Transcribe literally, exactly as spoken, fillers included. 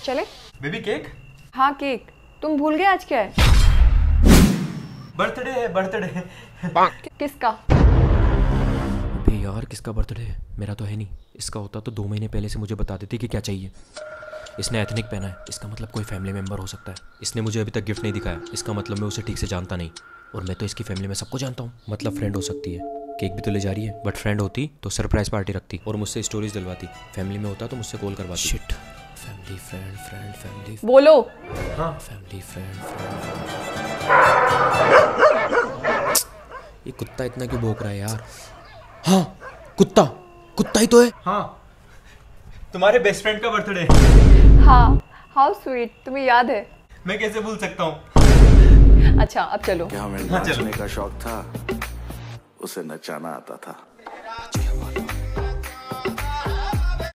चले? Baby cake? हाँ cake. तुम भूल गए आज क्या है? बर्थडे है, बर्थडे। कि, किसका? अबे यार किसका बर्थडे है? मेरा तो है नहीं। इसका होता तो दो महीने पहले से मुझे बता देती कि क्या चाहिए। इसने एथनिक पहना है, इसका मतलब कोई फैमिली मेम्बर हो सकता है। इसने मुझे अभी तक गिफ्ट नहीं दिखाया, इसका मतलब मैं उसे ठीक से जानता नहीं। और मैं तो इसकी फैमिली में सबको जानता हूँ, मतलब फ्रेंड हो सकती है। केक भी तो ले जा रही है, बट फ्रेंड होती तो सरप्राइज पार्टी रखती और मुझसे स्टोरीज दिलवाती। फैमिली में होता तो मुझसे कॉल करवाती। Shit, family friend friend family. बोलो। हाँ फैमिली फ्रेंड फ्रेंड। ये कुत्ता इतना क्यों भौंक रहा है यार? हाँ कुत्ता, कुत्ता ही तो है। हाँ, तुम्हारे बेस्ट फ्रेंड का बर्थडे। हाँ, हाउ स्वीट, तुम्हें याद है? मैं कैसे भूल सकता हूँ। अच्छा अब चलो। क्या हमें हाँ, चलो। नाचने का शौक था, उसे नचाना आता था।